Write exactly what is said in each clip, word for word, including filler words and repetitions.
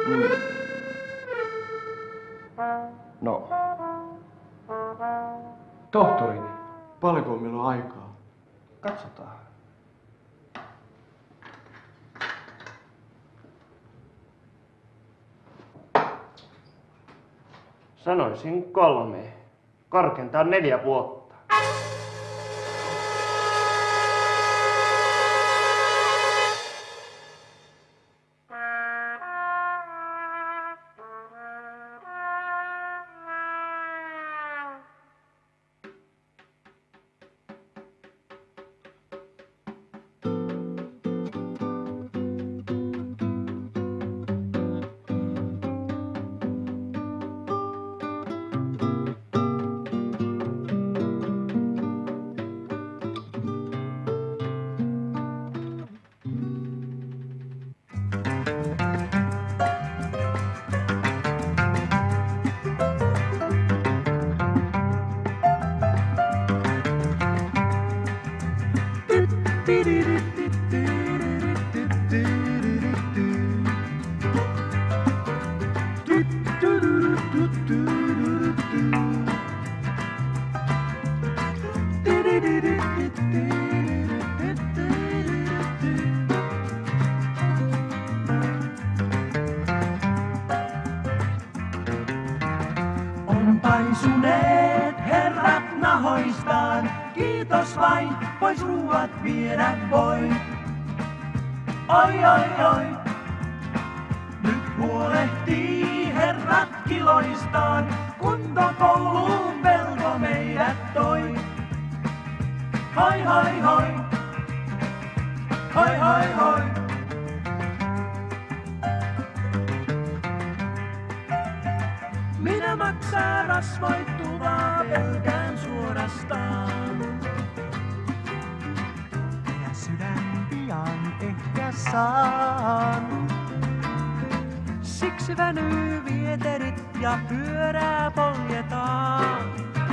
Mm. No. Tohtori, paljonko meillä on aikaa? Katsotaan. Sanoisin kolme. Korkeintaan neljä vuotta. On paisuneet herrat nahoistaan, kiitos vain, pois ruuat viedä voi. Oi, oi, oi, nyt huolehtii herrat kiloistaan, kuntokouluun pelto meidät toi. Hoi, hoi, hoi, hoi, hoi, hoi. Minä maksaa rasvoittuvaa pelkään suorastaan. Ja sydän pian ehkä saan. Siksi vänyy vieterit ja pyörää poljetaan.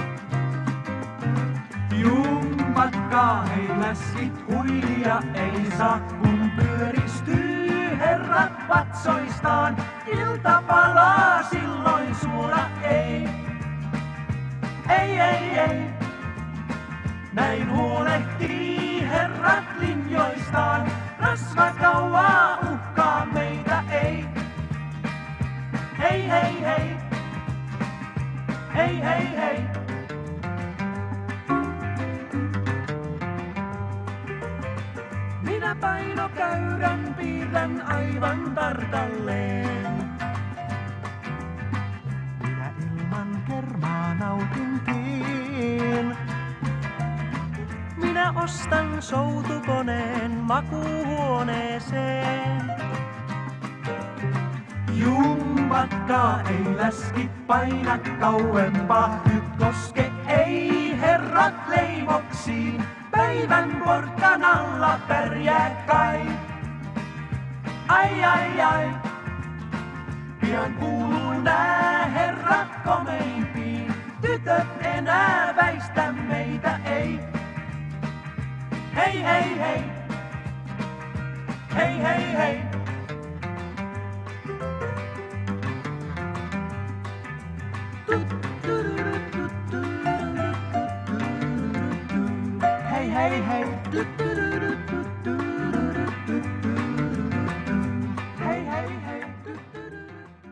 Jumpatkaa hei läskit, huilia ei saa, kun pyöristyy herrat vatsoistaan. Ilta palaa, silloin suola ei. Ei, ei, ei. Näin huolehtii herrat linjoistaan. Rasva kauaa uhkaa meitä ei. Hei, hei, hei. Hei, hei, hei. Minä painokäyrän piirrän aivan tarkalleen. Minä ilman kermaa nautinkin. Minä ostan soutukoneen makuuhuoneeseen. Jumpatkaa ei läskit paina kauempaa. Nyt koske ei herrat leivoksiin. Päivän porkkanalla pärjää kai. Ai, ai, ai. Pian kuuluu nää herrat komeimpiin. Tytöt enää väistä meitä ei. Hei, hei, hei. Hei, hei, hei. Hey, hey, hey.